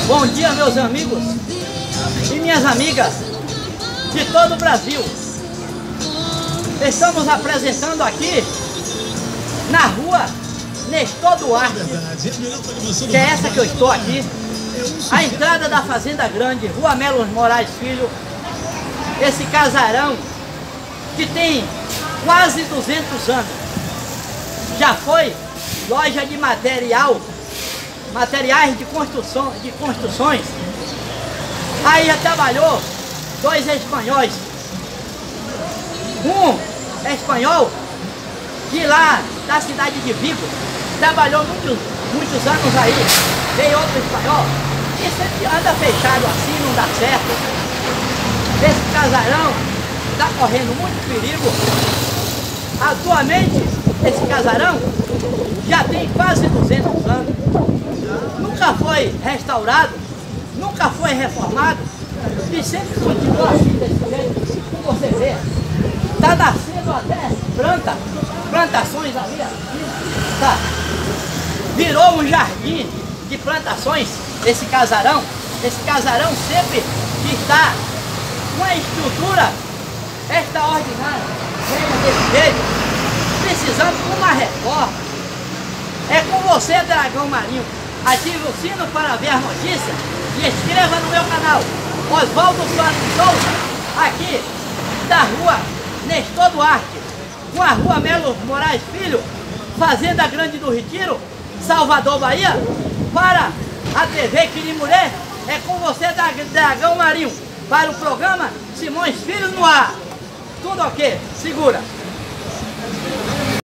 Bom dia, meus amigos e minhas amigas de todo o Brasil. Estamos apresentando aqui na rua Nestor Duarte, que é essa que eu estou aqui, a entrada da Fazenda Grande, Rua Melo Moraes Filho. Esse casarão que tem quase 200 anos. Já foi loja de materiais de construções. Aí já trabalhou dois espanhóis. Um espanhol de lá da cidade de Vigo, trabalhou muitos anos aí. Veio outro espanhol e sempre anda fechado assim, não dá certo. Esse casarão está correndo muito perigo. Atualmente esse casarão já tem quase 200 anos. Nunca foi restaurado, nunca foi reformado e sempre continua assim desse jeito, como você vê. Está nascendo até plantações ali, tá? Virou um jardim de plantações esse casarão. Esse casarão sempre está com a estrutura extraordinária, desse jeito, precisando de uma reforma. É com você, Dragão Marinho. Ative o sino para ver as notícias e inscreva no meu canal. Oswaldo Souza, aqui da rua Nestor Duarte, com a rua Melo Moraes Filho, Fazenda Grande do Retiro, Salvador, Bahia, para a TV Quirimurê. É com você, Dragão Marinho, para o programa Simões Filho no ar. Tudo ok? Segura.